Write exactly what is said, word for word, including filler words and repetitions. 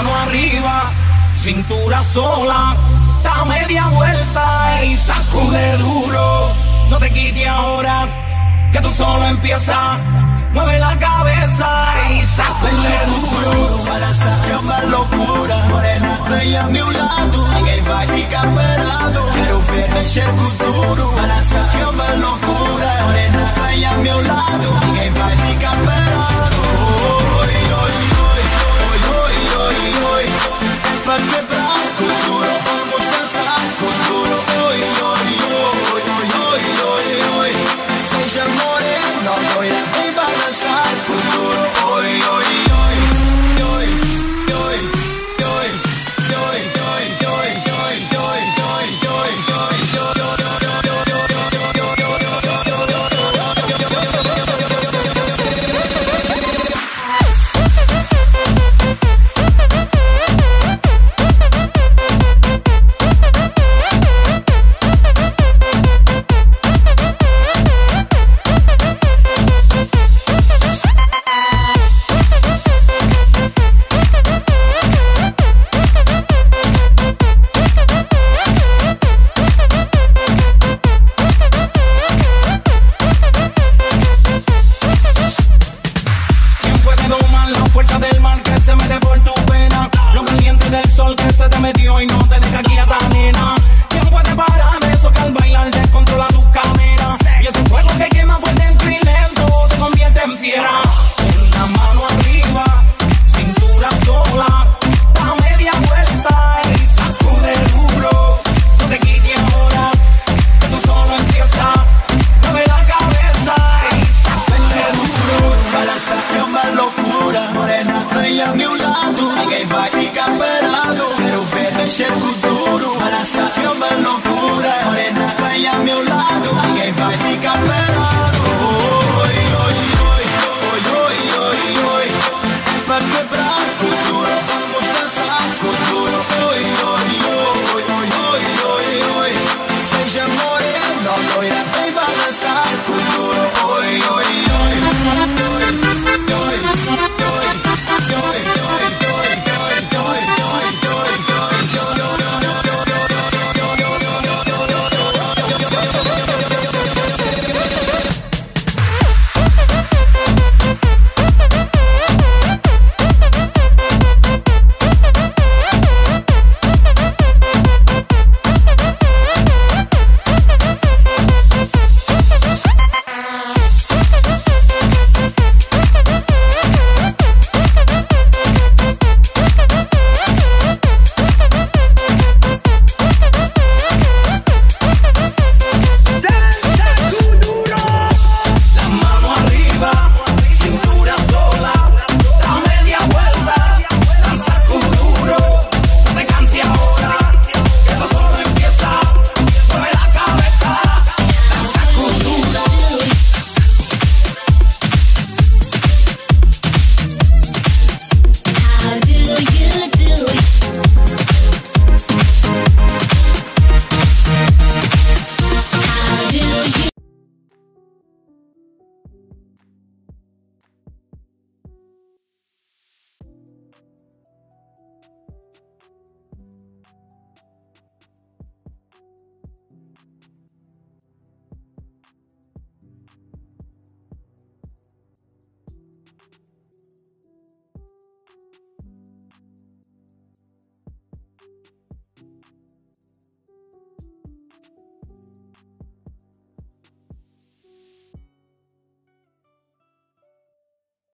mano arriba, cintura sola, da media vuelta y sacude duro. No te quites ahora, que tú solo empiezas. Mueve la cabeza y sacude duro. Para uma loucura, morena, vem a meu lado. Ninguém vai ficar parado. Quero ver mexer com tudo. Para uma loucura, morena, vem a meu lado. Ninguém vai ficar parado. Oi, oi, oi, oi, oi, oi, oi. Pra quebrar com duro, vamos dançar com duro. Oi, oi, oi, oi, oi, oi, oi. Seja morena, loira, vem balançar com duro. Oi, oi, oi. Ninguém vai ficar parado. Quero ver mexer com duro. Balança que é uma